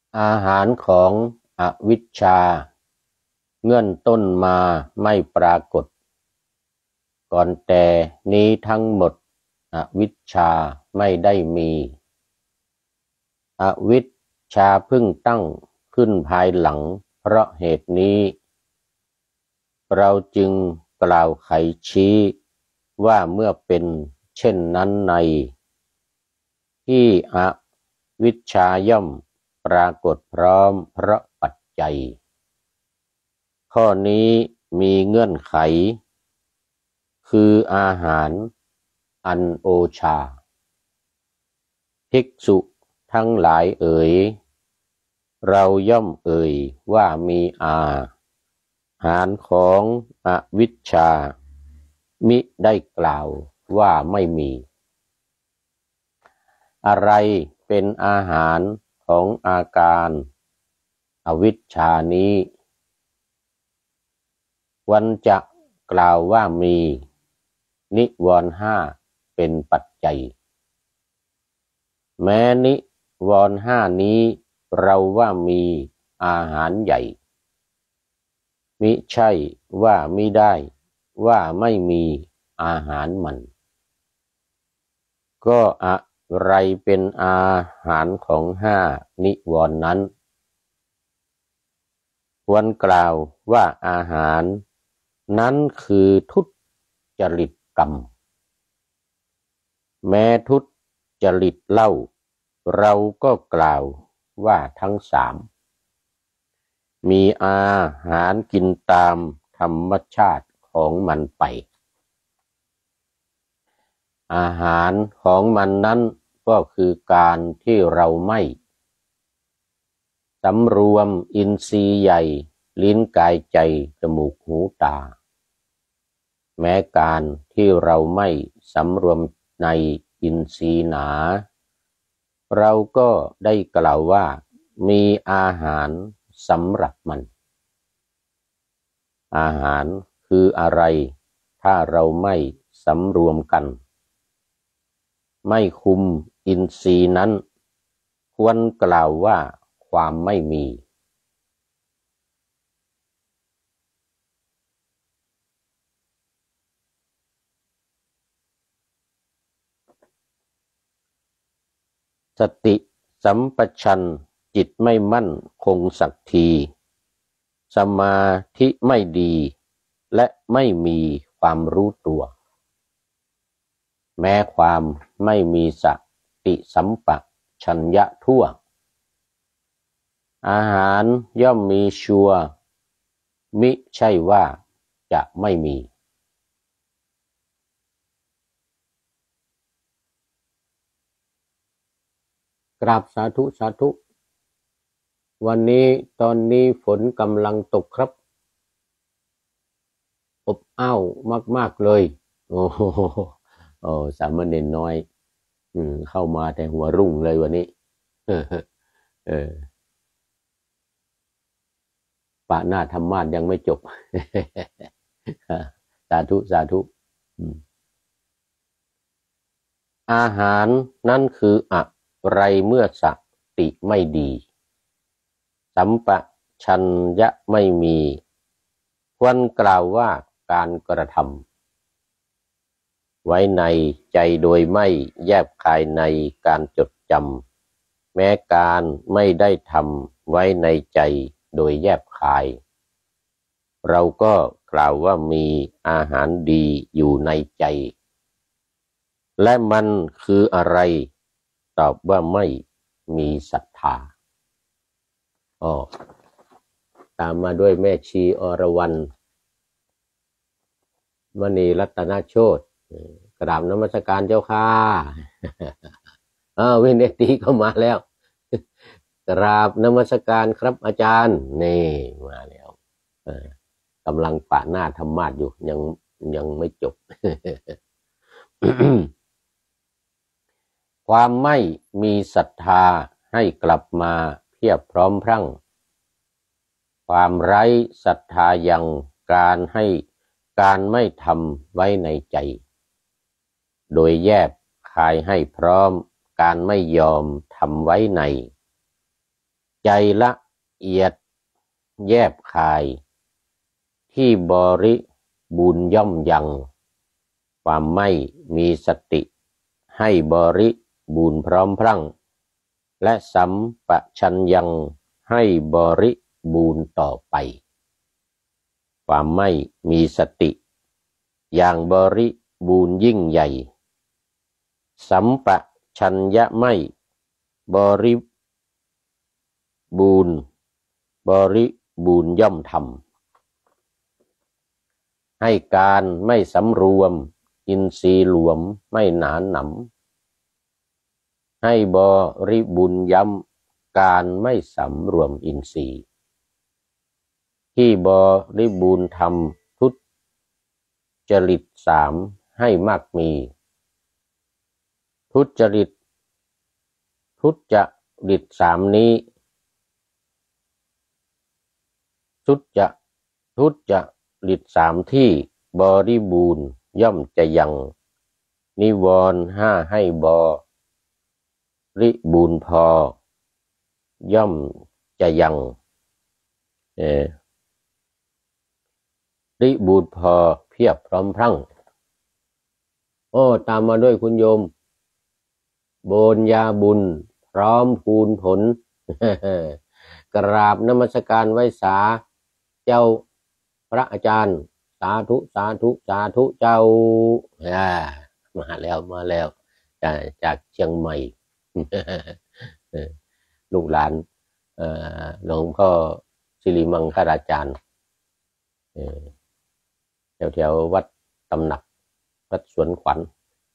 อาหารของอวิชชาเงื่อนต้นมาไม่ปรากฏก่อนแต่นี้ทั้งหมดอวิชชาไม่ได้มีอวิชชาเพิ่งตั้งขึ้นภายหลังเพราะเหตุนี้เราจึงกล่าวไขชี้ว่าเมื่อเป็นเช่นนั้นในที่อวิชชาย่อมปรากฏพร้อมเพราะปัจจัยข้อนี้มีเงื่อนไขคืออาหารอันโอชาภิกษุทั้งหลายเอ๋ยเราย่อมเอ่ยว่ามีอาหารของอวิชชามิได้กล่าวว่าไม่มีอะไรเป็นอาหารของอาการอวิชชานี้ควรจะกล่าวว่ามีนิวรณ์ห้าเป็นปัจจัยแม้นิวรณ์ห้านี้เราว่ามีอาหารใหญ่มิใช่ว่ามิได้ว่าไม่มีอาหารมันก็อะไรเป็นอาหารของห้านิวรณ์นั้นควรกล่าวว่าอาหารนั้นคือทุจริตกรรมแม้ทุจริตเล่าเราก็กล่าวว่าทั้งสามมีอาหารกินตามธรรมชาติของมันไปอาหารของมันนั้นก็คือการที่เราไม่สำรวมอินทรีย์ใหญ่ลิ้นกายใจจมูกหูตาแม้การที่เราไม่สำรวมในอินทรีย์หนาเราก็ได้กล่าวว่ามีอาหารสำหรับมันอาหารคืออะไรถ้าเราไม่สำรวมกันไม่คุมอินทรีย์นั้นควรกล่าวว่าความไม่มีสติสัมปชัญญะจิตไม่มั่นคงสักทีสมาธิไม่ดีและไม่มีความรู้ตัวแม้ความไม่มีสติสัมปชัญญะทั่วอาหารย่อมมีชัวร์มิใช่ว่าจะไม่มีกราบสาธุสาธุวันนี้ตอนนี้ฝนกำลังตกครับอบอ้าวมากๆเลยโอ้โหสามเณรน้อยเข้ามาแต่หัวรุ่งเลยวันนี้เออปะหน้าธรรมาสยังไม่จบสาธุสาธุอาหารนั่นคืออะไรเมื่อสติไม่ดีสัมปชัญญะไม่มีควรกล่าวว่าการกระทำไว้ในใจโดยไม่แยบคายในการจดจำแม้การไม่ได้ทำไว้ในใจโดยแยบคายเราก็กล่าวว่ามีอาหารดีอยู่ในใจและมันคืออะไรตอบว่าไม่มีศรัทธาตามมาด้วยแม่ชีอรวรรณมณีรัตนโชติกราบนมัสการเจ้าค่ะเวนเนตีก็มาแล้วกราบนมัสการครับอาจารย์นี่มาแล้วกำลังปะหน้าธรรมาสอยู่ยังไม่จบ ความไม่มีศรัทธาให้กลับมาเพียบพร้อมพรั่งความไร้ศรัทธายังการไม่ทำไว้ในใจโดยแยบคายให้พร้อมการไม่ยอมทำไว้ในใจละเอียดแยบคายที่บริบูรณ์ย่อมยังความไม่มีสติให้บริบูรณ์พร้อมพรั่งและสัมปชัญญังให้บริบูรณ์ต่อไปความไม่มีสติอย่างบริบูรณ์ยิ่งใหญ่สัมปชัญญะไม่บริบูรณ์ย่อมทำให้การไม่สำรวมอินทรีย์หลวมไม่หนาหนำให้บริบูรณ์ย้ำการไม่สำรวมอินทรีย์ที่บริบูรณ์ทำทุจริตสามให้มากมีทุจริตสามนี้ทุจริตสามที่บริบูรณ์ย่อมจะยังนิวรณ์ห้าให้บริบูรณ์พอย่อมจะยังริบูรณ์พอเพียบพร้อมพรั่งตามมาด้วยคุณโยมโบญญาบุญพร้อมภูลผล กราบนมัสการไว้สาเจ้าพระอาจารย์สาธุเจ้ามาแล้วจากเชียงใหม่ ลูกหลานหลวงพ่อสิริมังคลาจารย์แถววัดตำหนักวัดสวนขวัญ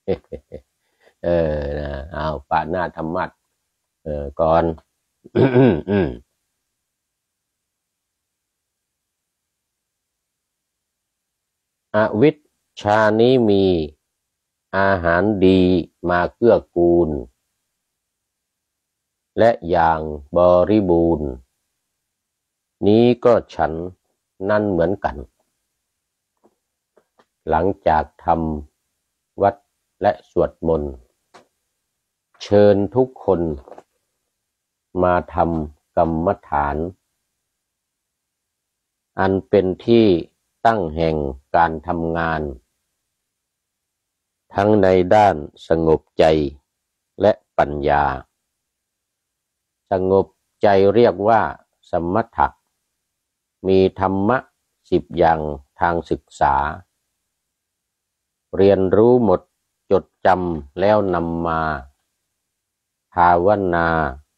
เอาปะหน้าธรรมะก่อน อวิชชานี้มีอาหารดีมาเกื้อกูลและอย่างบริบูรณ์นี้ก็ฉันนั่นเหมือนกันหลังจากทำวัดและสวดมนต์เชิญทุกคนมาทำกรรมฐานอันเป็นที่ตั้งแห่งการทำงานทั้งในด้านสงบใจและปัญญาสงบใจเรียกว่าสมถะมีธรรมะ10อย่างทางศึกษาเรียนรู้หมดจดจำแล้วนำมาภาวนา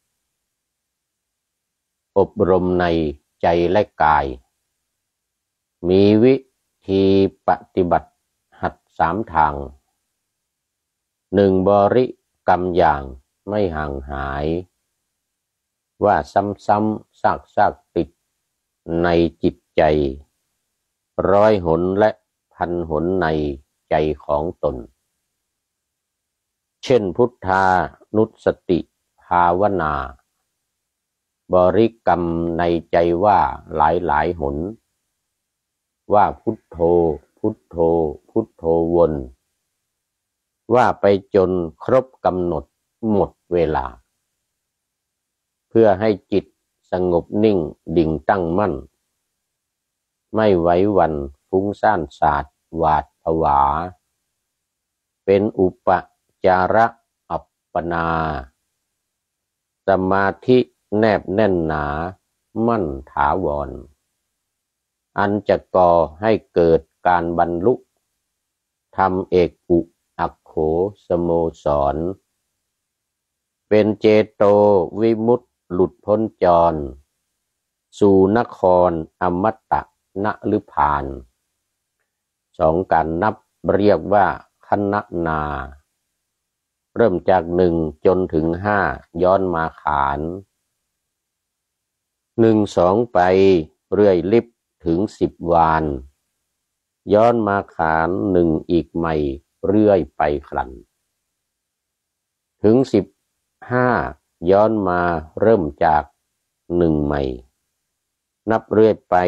อบรมในใจและกายมีวิธีปฏิบัติหัด3ทาง1บริกรรมอย่างไม่ห่างหายว่าซ้ำๆซากติดในจิตใจ100 หนและ1,000 หนในใจของตนเช่นพุทธานุสติภาวนาบริกรรมในใจว่าหลายหนว่าพุทโธวนว่าไปจนครบกำหนดหมดเวลาเพื่อให้จิตสงบนิ่งดิ่งตั้งมั่นไม่ไหวหวั่นฟุ้งซ่านสาดหวาดผวาเป็นอุปจาระอัปปนาสมาธิแนบแน่นหนามั่นถาวรอันจะก่อให้เกิดการบรรลุธรรมเอกอุอัคโขสโมสรเป็นเจโตวิมุตติหลุดพ้นจรสู่นครอมตะนฤพาน2การนับเรียกว่าคณนาเริ่มจาก1จนถึง5ย้อนมาขาน1 2ไปเรื่อยลิบถึง10 วานย้อนมาขาน1อีกใหม่เรื่อยไปครันถึง15ย้อนมาเริ่มจาก1ใหม่นับเรื่อยไป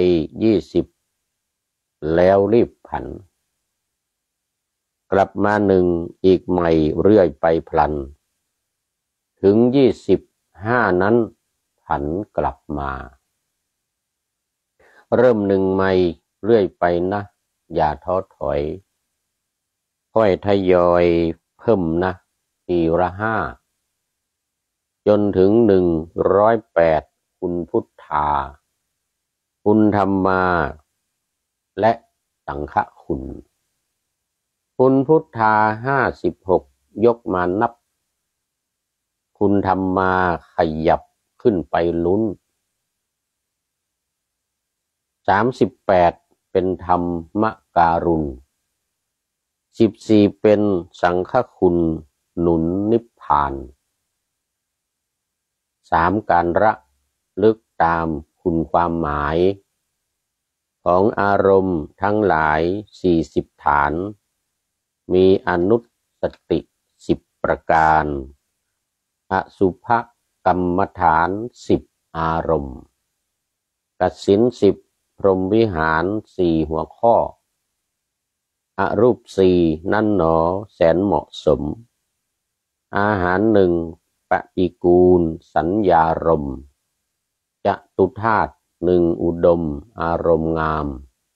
20แล้วรีบผันกลับมา1อีกใหม่เรื่อยไปพลันถึง25นั้นพผันกลับมาเริ่มหนึ่งใหม่เรื่อยไปนะอย่าท้อถอยค่อยทยอยเพิ่มนะทีละห้าจนถึง108คุณพุทธาคุณธรรมาและสังฆคุณคุณพุทธา56ยกมานับคุณธรรมาขยับขึ้นไปลุ้น38เป็นธรรมการุณ14เป็นสังฆคุณหนุนนิพพาน3การระลึกตามคุณความหมายของอารมณ์ทั้งหลาย40ฐานมีอนุสติ10ประการอสุภกรรมฐาน10อารมณ์กสิณ10พรหมวิหาร4หัวข้ออรูป4นั่นหนอแสนเหมาะสมอาหาร1ปฏิกูลสัญญารมณ์จตุธาตุ1อุดมอารมณ์งาม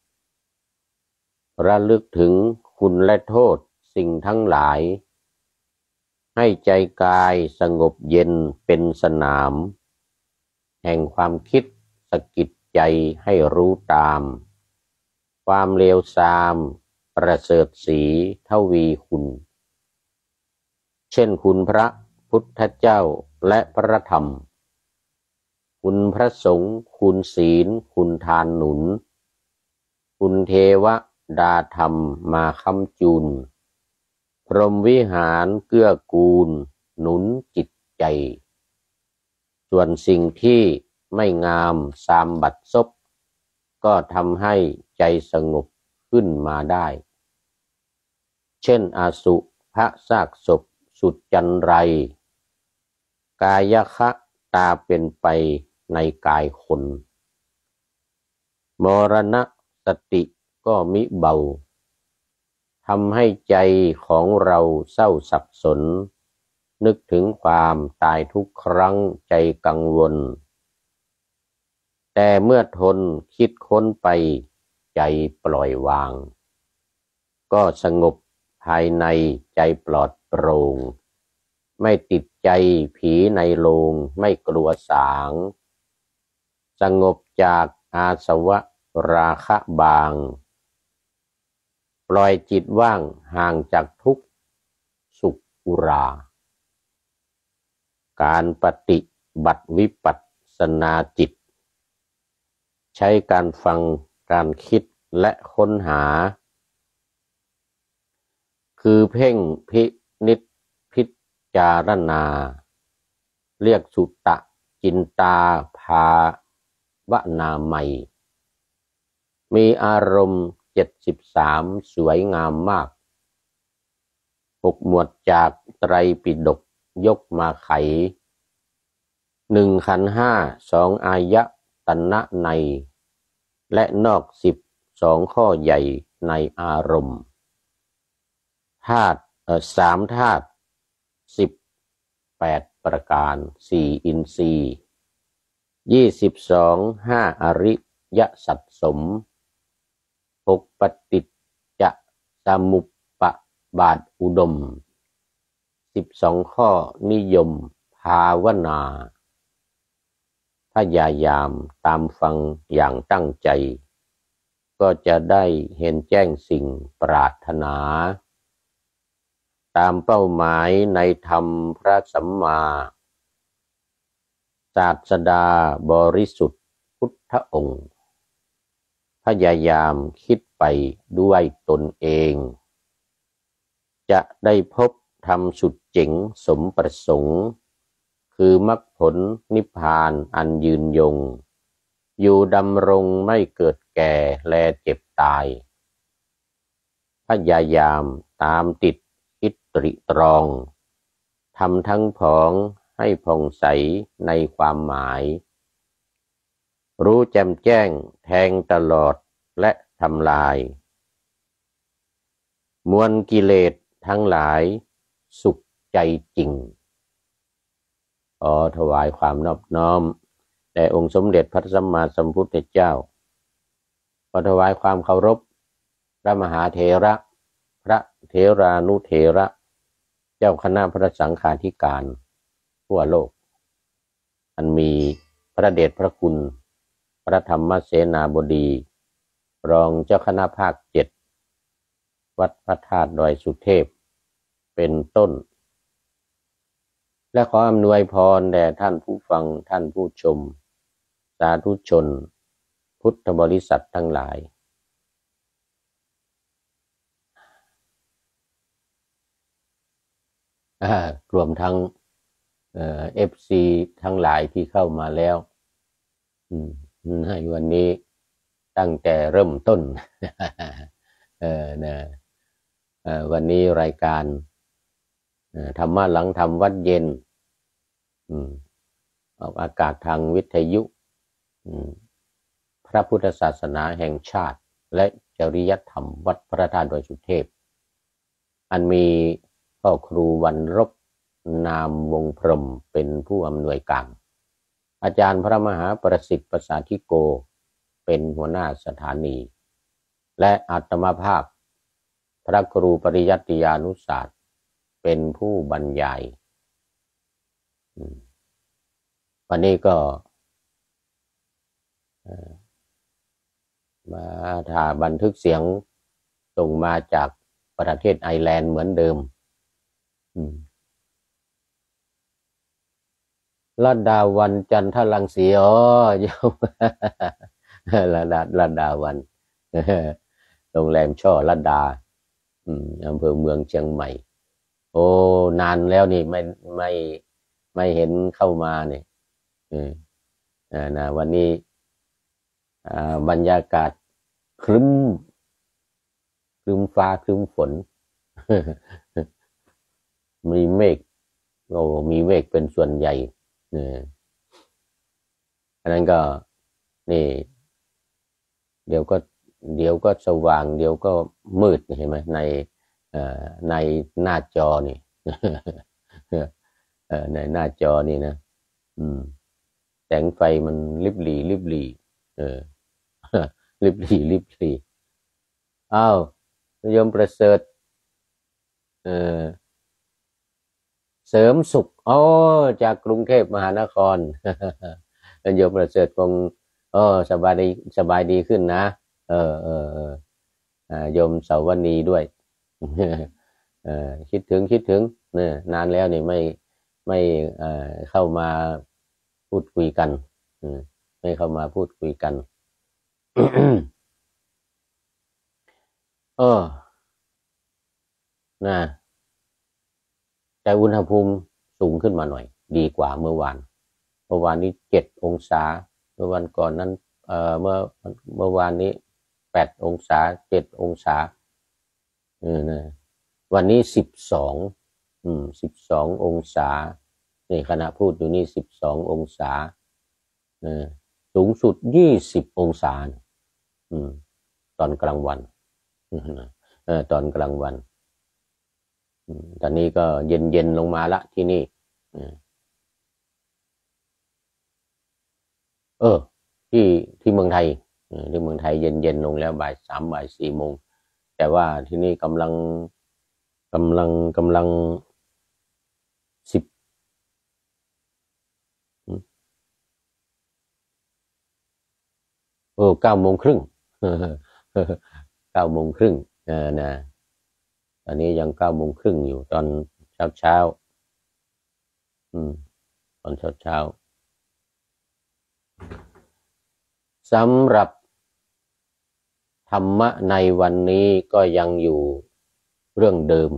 ระลึกถึงคุณและโทษสิ่งทั้งหลายให้ใจกายสงบเย็นเป็นสนามแห่งความคิดสะกิดใจให้รู้ตามความเลวทรามประเสริฐศรีทวีคุณเช่นคุณพระพุทธเจ้าและพระธรรมคุณพระสงฆ์คุณศีลคุณทานหนุนคุณเทวดาธรรมมาค้ำจุนพรหมวิหารเกื้อกูลหนุนจิตใจส่วนสิ่งที่ไม่งามสามบัดซบก็ทำให้ใจสงบขึ้นมาได้เช่นอสุภซากศพสุดจันไรกายคะตาเป็นไปในกายคนมรณะสติก็มิเบาทำให้ใจของเราเศร้าสับสนนึกถึงความตายทุกครั้งใจกังวลแต่เมื่อทนคิดค้นไปใจปล่อยวางก็สงบภายในใจปลอดโปร่งไม่ติดใจผีในโลงไม่กลัวสางสงบจากอาสวะราคะบางปล่อยจิตว่างห่างจากทุกข์สุขอุราการปฏิบัติวิปัสสนาจิตใช้การฟังการคิดและค้นหาคือเพ่งพินิจพิจารณาเรียกสุตตะจินตาภาวนาใหม่มีอารมณ์73สวยงามมาก6หมวดจากไตรปิฎกยกมาไข1ขันธ์5 2อายตนะในและนอก10 2ข้อใหญ่ในอารมณ์ธาตุ3ธาตุ10 8ประการ4อินทรีย์22 5อริยสัจสม6ปฏิจจสมุปบาทอุดม12ข้อนิยมภาวนาพยายามตามฟังอย่างตั้งใจก็จะได้เห็นแจ้งสิ่งปรารถนาตามเป้าหมายในธรรมพระสัมมาศาสดาบริสุทธิ์พุทธองค์พยายามคิดไปด้วยตนเองจะได้พบธรรมสุดเจ๋งสมประสงค์คือมรรคผลนิพพานอันยืนยงอยู่ดำรงไม่เกิดแก่แลเจ็บตายพยายามตามติดอิตริตรองทำทั้งผองให้ผ่องใสในความหมายรู้แจ่มแจ้งแทงตลอดและทำลายมวลกิเลสทั้งหลายสุขใจจริงขอถวายความนอบน้อมแด่องค์สมเด็จพระสัมมาสัมพุทธเจ้าขอถวายความเคารพพระมหาเถระพระเถรานุเถระเจ้าคณะพระสังฆาธิการทั่วโลกอันมีพระเดชพระคุณพระธรรมเสนาบดีรองเจ้าคณะภาค7วัดพระธาตุดอยสุเทพเป็นต้นและขออำนวยพรแด่ท่านผู้ฟังท่านผู้ชมสาธุชนพุทธบริษัททั้งหลายรวมทั้งFC ทั้งหลายที่เข้ามาแล้วให้วันนี้ตั้งแต่เริ่มต้นวันนี้รายการธรรมะหลังธรรมวัดเย็นออกอากาศทางวิทยุพระพุทธศาสนาแห่งชาติและจริยธรรมวัดพระธาตุดอยสุเทพอันมีพ่อครูวรรณรบนามวงพรหมเป็นผู้อำนวยการอาจารย์พระมหาประสิทธิ์ประสาธิโกเป็นหัวหน้าสถานีและอาตมาภาพพระครูปริยัติยานุศาสตร์เป็นผู้บรรยายวันนี้ก็มาถ่ายบันทึกเสียงส่งมาจากประเทศไอร์แลนด์เหมือนเดิมลดาวันจันทรังสีอ๋อโยมลดาวันโรงแรมช่อลดาอำเภอเมืองเชียงใหม่โอ้นานแล้วนี่ไม่เห็นเข้ามาเนี่ยนะวันนี้บรรยากาศครึ้มฟ้าครึ้มฝนมีเมฆมีเมฆเป็นส่วนใหญ่อันนั้นก็นี่เดี๋ยวก็สว่างเดี๋ยวก็มืดเห็นไหมในหน้าจอนี่ในหน้าจอนี่นะแสงไฟมันลิบหลีลิบหลีอ้าวโยมประเสริฐเสริมสุขจากกรุงเทพมหานครโยมประเสริฐคงสบายดีขึ้นนะโยมเสาวณีด้วยคิดถึงเนี่ยนานแล้วนี่ไม่เข้ามาพูดคุยกันไม่เข้ามาพูดคุยกันนะแต่อุณหภูมิสูงขึ้นมาหน่อยดีกว่าเมื่อวานนี้7 องศาเมื่อวันก่อนนั้นเมื่อวานนี้8 องศา7 องศานะวันนี้12 องศานี่ขณะพูดอยู่นี่12 องศาสูงสุด20 องศาตอนกลางวันตอนกลางวันตอนนี้ก็เย็นลงมาละที่นี่ที่เมืองไทยเย็นลงแล้วบ่าย 3บ่าย 4 โมงแต่ว่าที่นี่กำลัง10 9 โมงครึ่ง9 โมงครึ่งนะตอนนี้ยัง9 โมงครึ่งอยู่ตอนเช้าตอนเช้าสำหรับธรรมะในวันนี้ก็ยังอยู่เรื่องเดิม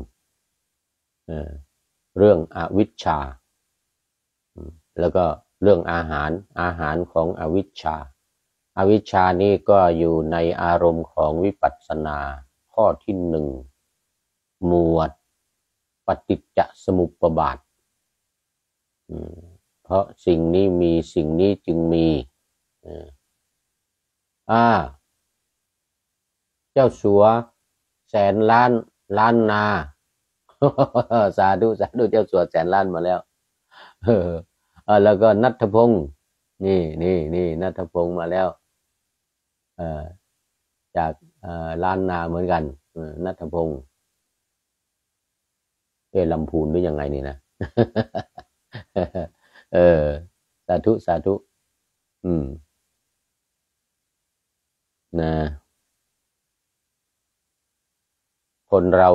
เรื่องอวิชชาแล้วก็เรื่องอาหารของอวิชชานี้ก็อยู่ในอารมณ์ของวิปัสสนาข้อที่1หมวดปฏิจจสมุปบาทเพราะสิ่งนี้มีสิ่งนี้จึงมีเจ้าสัวแสนล้านนาสาธุเจ้าสัวแสนล้านมาแล้วแล้วก็ณัฐพงศ์นี่ณัฐพงศ์มาแล้วเอ่อจากล้านนาเหมือนกันณัฐพงศ์ลำพูนหรือยังไงนี่นะเออสาธุสาธุอืมนะคนเรา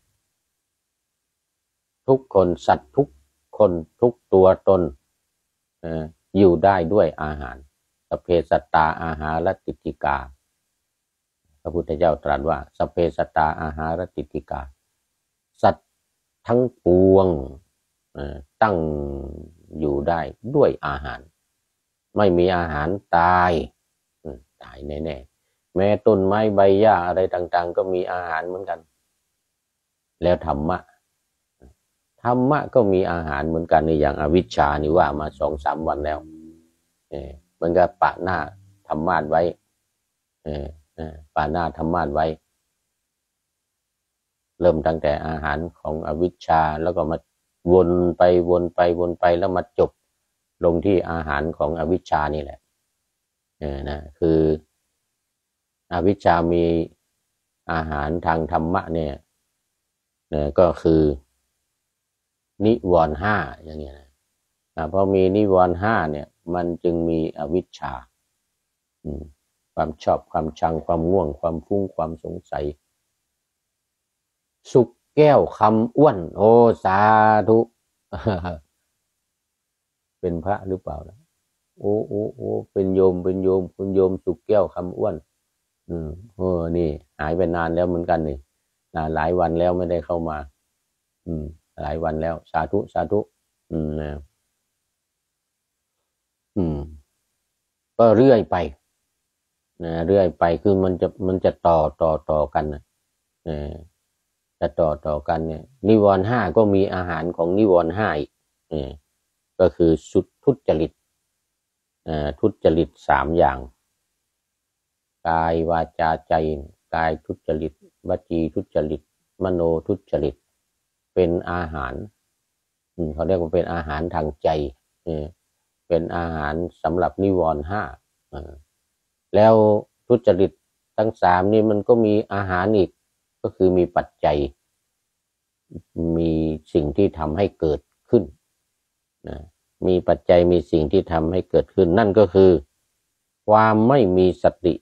ทุกคนสัตว์ทุกคนทุกตัวตนอยู่ได้ด้วยอาหารสัพเพสัตตาอาหารติติกาพระพุทธเจ้าตรัสว่าสัพเพสัตตาอาหารติติกาสัตว์ทั้งปวงตั้งอยู่ได้ด้วยอาหารไม่มีอาหารตายตายแน่ๆแม้ต้นไม้ใบหญ้าอะไรต่างๆก็มีอาหารเหมือนกันแล้วธรรมะก็มีอาหารเหมือนกันในอย่างอวิชชานี่ว่ามา2-3 วันแล้วมันก็ปะหน้าธรรมาสไว้ปะหน้าธรรมาสไว้เริ่มตั้งแต่อาหารของอวิชชาแล้วก็มาวนไปวนไปแล้วมาจบลงที่อาหารของอวิชชานี่แหละนะคืออวิชชามีอาหารทางธรรมะเนี่ยก็คือนิวรณ์ห้าอย่างเงี้ยนะพอมีนิวรณ์ห้าเนี่ยมันจึงมีอวิชชาความชอบความชังความง่วงความฟุ้งความสงสัยสุขแก้วคำอ้วนโอสาธุเป็นพระหรือเปล่านะโอ้เป็นโยมคุณโยมสุขแก้วคำอ้วนนี่หายไปนานแล้วเหมือนกันนี่หลายวันแล้วไม่ได้เข้ามาหลายวันแล้วสาธุสาธุนะก็เรื่อยไปนะเรื่อยไปคือมันจะต่อกันนะจะต่อกันเนี่ยนิวรณ์ห้าก็มีอาหารของนิวรณ์ห้าอีกก็คือสุดทุจริตทุจริต3 อย่างกายวาจาใจกายทุจริตวจีทุจริตมโนทุจริตเป็นอาหารเขาเรียกว่าเป็นอาหารทางใจเป็นอาหารสำหรับนิวรณ์ห้าแล้วทุจริตทั้ง3นี่มันก็มีอาหารอีกก็คือมีปัจจัยมีสิ่งที่ทำให้เกิดขึ้นมีปัจจัยมีสิ่งที่ทำให้เกิดขึ้นนั่นก็คือความไม่มีสติ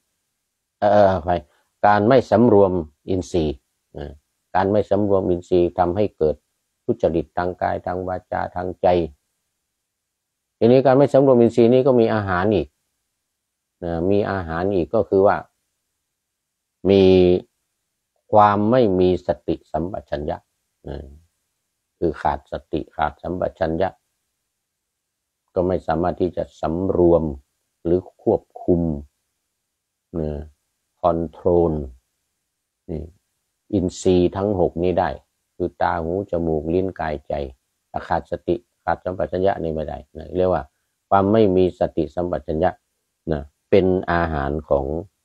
การไม่สำรวมอินทรีย์การไม่สำรวมอินทรีย์ทำให้เกิดทุจริตทางกายทางวาจาทางใจทีนี้การไม่สำรวมอินทรีย์นี้ก็มีอาหารอีกมีอาหารอีกก็คือว่ามีความไม่มีสติสัมปชัญญะคือขาดสติขาดสัมปชัญญะก็ไม่สามารถที่จะสำรวมหรือควบคุมคอนโทรลอินทรีย์ทั้ง6นี้ได้คือตาหูจมูกลิ้นกายใจขาดสติขาดสัมปชัญญะนี่ไม่ได้เรียกว่าความไม่มีสติสัมปชัญญะเป็นอาหารของ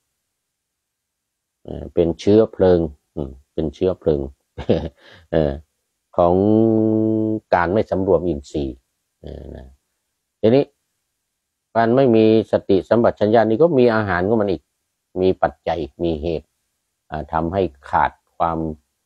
เป็นเชื้อเพลิงเป็นเชื้อเพลิงของการไม่สำรวมอินทรีย์ทีนี้การไม่มีสติสัมปชัญญะนี่ก็มีอาหารของมันอีกมีปัจจัยมีเหตุทำให้ขาดความ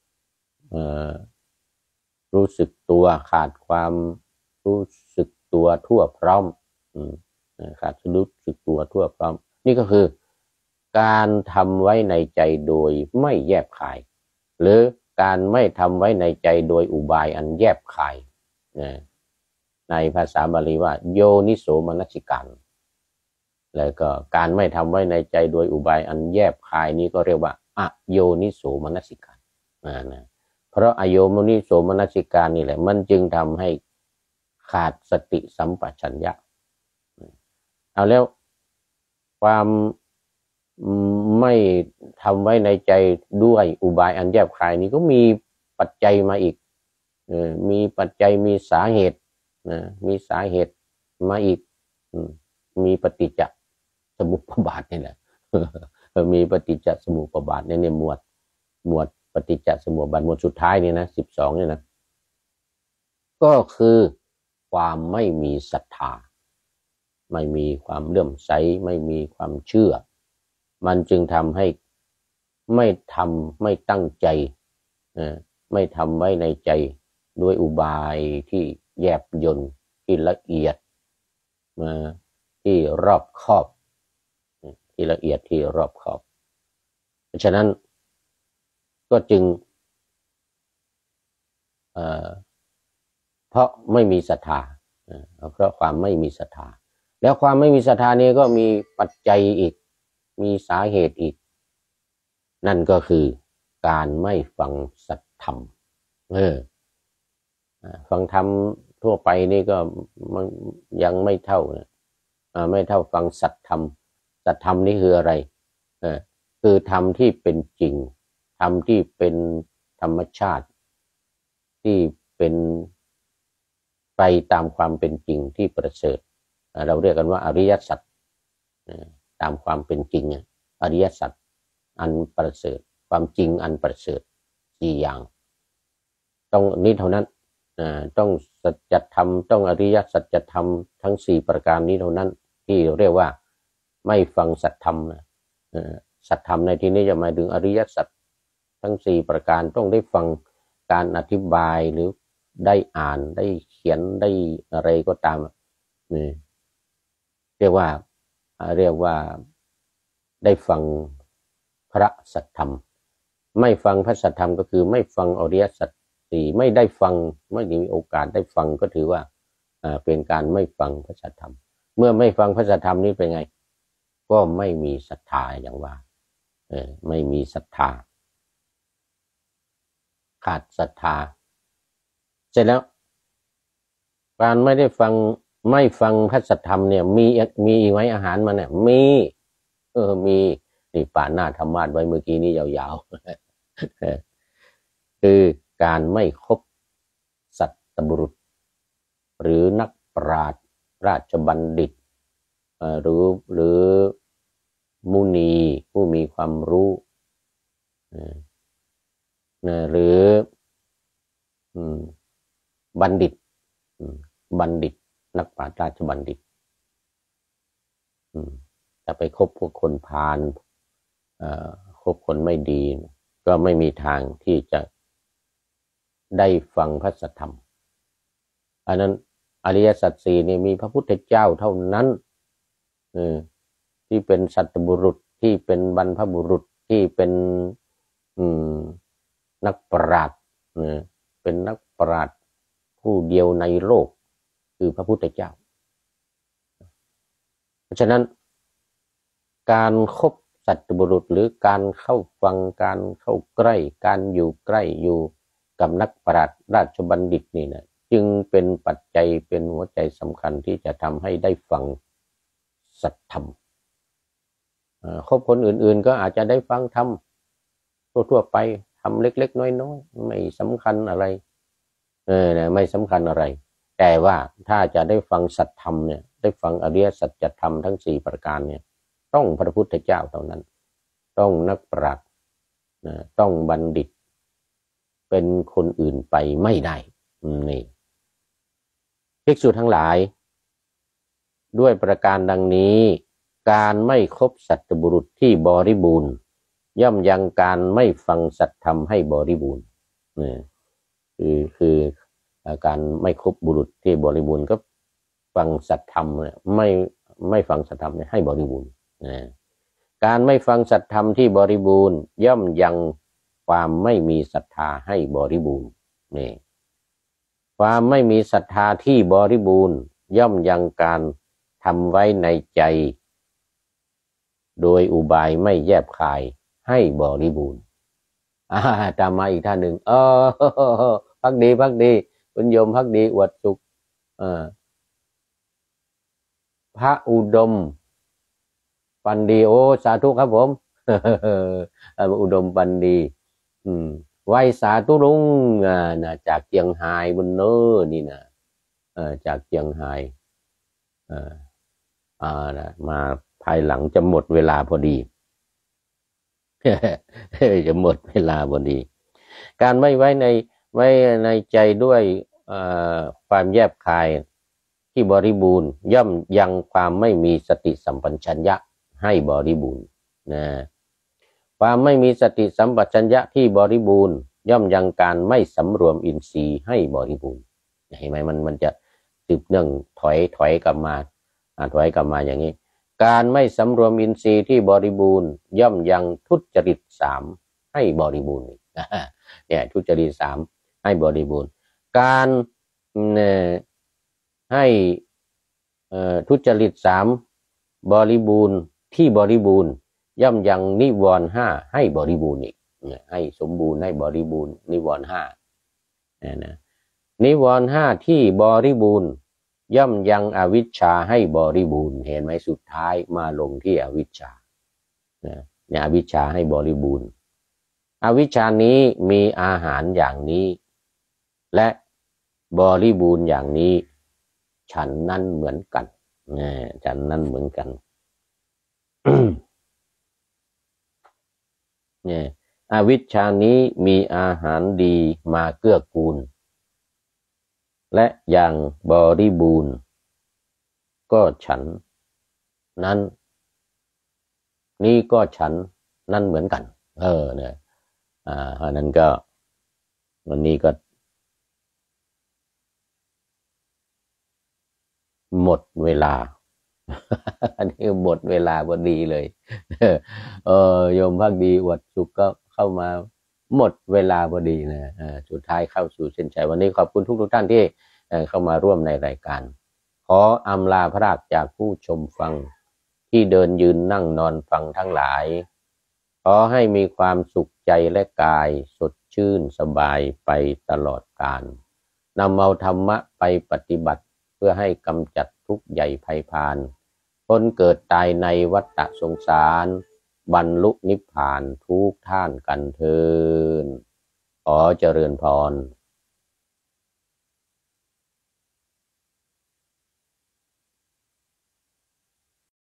รู้สึกตัวขาดความรู้สึกตัวทั่วพร้อมขาดรู้สึกตัวทั่วพร้อมนี่ก็คือการทำไว้ในใจโดยไม่แยบคายหรือการไม่ทำไว้ในใจโดยอุบายอันแยบคายในภาษาบาลีว่าโยนิโสมนสิการแล้วก็การไม่ทำไว้ในใจโดยอุบายอันแยบคายนี้ก็เรียกว่าอโยนิโสมนสิการเพราะอโยนิโสมนสิการนี่แหละมันจึงทำให้ขาดสติสัมปชัญญะเอาแล้วความไม่ทำไว้ในใจด้วยอุบายอันแยบคายนี้ก็มีปัจจัยมาอีกมีปัจจัยมีสาเหตุมีสาเหตุมาอีกมีปฏิจจสมุปบาทนี่แหละมีปฏิจจสมุปบาทในหมวดปฏิจจสมุปบาทหมวดสุดท้ายนี่นะ12นี่นะก็คือความไม่มีศรัทธาไม่มีความเลื่อมใสไม่มีความเชื่อมันจึงทำให้ไม่ตั้งใจไม่ทำไว้ในใจด้วยอุบายที่แยบยลที่ละเอียดที่รอบคอบที่ละเอียดที่รอบคอบเพราะฉะนั้นก็จึงเพราะไม่มีศรัทธาเพราะความไม่มีศรัทธาแล้วความไม่มีศรัทธานี้ก็มีปัจจัยอีกมีสาเหตุอีกนั่นก็คือการไม่ฟังสัทธรรมฟังธรรมทั่วไปนี่ก็มันยังไม่เท่าไม่เท่าฟังสัทธรรมสัทธรรมนี่คืออะไรคือธรรมที่เป็นจริงธรรมที่เป็นธรรมชาติที่เป็นไปตามความเป็นจริงที่ประเสริฐเราเรียกกันว่าอริยสัจตามความเป็นจริงอริยสัจอันประเสริฐความจริงอันประเสริฐสี่อย่างต้องนี้เท่านั้นต้องสัจธรรมต้องอริยสัจธรรมทั้งสี่ประการนี้เท่านั้นที่เรียกว่าไม่ฟังสัจธรรมสัจธรรมในที่นี้จะหมายถึงอริยสัจทั้งสี่ประการต้องได้ฟังการอธิบายหรือได้อ่านได้เขียนได้อะไรก็ตามนี่เรียกว่าได้ฟังพระสัจธรรมไม่ฟังพระสัจธรรมก็คือไม่ฟังอริยสัจสี่ไม่ได้ฟังไม่มีโอกาสได้ฟังก็ถือว่าเป็นการไม่ฟังพระสัจธรรมเมื่อไม่ฟังพระสัจธรรมนี้เป็นไงก็ไม่มีศรัทธาอย่างว่าไม่มีศรัทธาขาดศรัทธาเสร็จแล้วการไม่ฟังพระสัทธรรมเนี่ยมีอีกไหมอาหารมันเนี่ยมีนี่ป่าหน้าธรรมะไว้เมื่อกี้นี้ยาวๆคือการไม่คบสัตบุรุษหรือนักปราชญ์ราชบัณฑิตหรือมุนีผู้มีความรู้หรือบัณฑิตนักปราชญ์ราชบัณฑิตจะไปคบพวกคนพาลคบคนไม่ดีก็ไม่มีทางที่จะได้ฟังพระสัทธรรมอันนั้นอริยสัจสี่นี่มีพระพุทธเจ้าเท่านั้นที่เป็นสัตบุรุษที่เป็นบรรพบุรุษที่เป็นนักปราชญ์เป็นนักปราชญ์ผู้เดียวในโลกคือพระพุทธเจ้าเพราะฉะนั้นการคบสัตบุรุษหรือการเข้าฟังการเข้าใกล้การอยู่ใกล้อยู่กับนักปราชญ์ราชบัณฑิตนี่นะจึงเป็นปัจจัยเป็นหัวใจสำคัญที่จะทำให้ได้ฟังสัทธรรมคบคนอื่นๆก็อาจจะได้ฟังธรรมทั่วๆไปทำเล็กๆน้อยๆไม่สำคัญอะไรไม่สำคัญอะไรแต่ว่าถ้าจะได้ฟังสัทธรรมเนี่ยได้ฟังอริยสัจธรรมทั้งสี่ประการเนี่ยต้องพระพุทธเจ้าเท่านั้นต้องนักปราชญ์ต้องบัณฑิตเป็นคนอื่นไปไม่ได้นี่ภิกษุทั้งหลายด้วยประการดังนี้การไม่คบสัตบุรุษที่บริบูรณ์ย่อมยังการไม่ฟังสัทธรรมให้บริบูรณ์คือการไม่คบบุรุษที่บริบูรณ์ก็ฟังสัทธรรมไม่ฟังสัทธรรมให้บริบูรณ์การไม่ฟังสัทธรรมที่บริบูรณ์ย่อมยังความไม่มีศรัทธาให้บริบูรณ์นี่ความไม่มีศรัทธาที่บริบูรณ์ย่อมยังการทำไว้ในใจโดยอุบายไม่แยบคายให้บริบูรณ์ตามมาอีกท่านหนึ่งพักดีคุณโยมพักดีอวดสุขพระอุดมปันดีโอสาธุครับผมอุดมปันดีไว้สาธุลุงจากเชียงไฮ้บนเน้อนี่นะจากเชียงไฮ้มาภายหลังจะหมดเวลาพอดี จะหมดเวลาพอดีการไม่ไว้ในใจด้วยความแยบคายที่บริบูรณ์ย่อมยังความไม่มีสติสัมปชัญญะให้บริบูรณ์นะความไม่มีสติสัมปชัญญะที่บริบูรณ์ย่อมยังการไม่สำรวมอินทรีย์ให้บริบูรณ์เห็นไหมมันจะสืบเนื่องถอยกลับมาอย่างนี้การไม่สำรวมอินทรีย์ที่บริบูรณ์ย่อมยังทุจริตสามให้บริบูรณ์เนี่ยทุจริตสามให้บริบูรณ์การให้ทุจริตสามบริบูรณ์ที่บริบูรณ์ย่อมยังนิวรณ์ห้าให้บริบูรณ์อีกให้สมบูรณ์ให้บริบูรณ์นิวรณ์ห้านะนิวรณ์ห้าที่บริบูรณ์ย่อมยังอวิชชาให้บริบูรณ์เห็นไหมสุดท้ายมาลงที่อวิชชาเนี่ยอวิชชาให้บริบูรณ์อวิชชานี้มีอาหารอย่างนี้และบริบูรณ์อย่างนี้ฉันนั้นเหมือนกันฉันนั้นเหมือนกัน เนี่ยอวิชชานี้มีอาหารดีมาเกื้อกูลและอย่างบริบูรณ์ก็ฉันนั้นนี่ก็ฉันนั่นเหมือนกันเนี่ยเพราะนั้นก็วันนี้ก็หมดเวลา อันนี้หมดเวลาพอดีเลยโยมภักดีอวดสุขก็เข้ามาหมดเวลาพอดีนะสุดท้ายเข้าสู่เส้นชัยวันนี้ขอบคุณทุกท่านที่เข้ามาร่วมในรายการขออำลาพระจากผู้ชมฟังที่เดินยืนนั่งนอนฟังทั้งหลายขอให้มีความสุขใจและกายสดชื่นสบายไปตลอดกาลนำเอาธรรมะไปปฏิบัติเพื่อให้กำจัดทุกข์ใหญ่ภัยพานพ้นเกิดตายในวัฏสงสารบรรลุนิพพานทุกท่านกันเถิดขอเจริญพร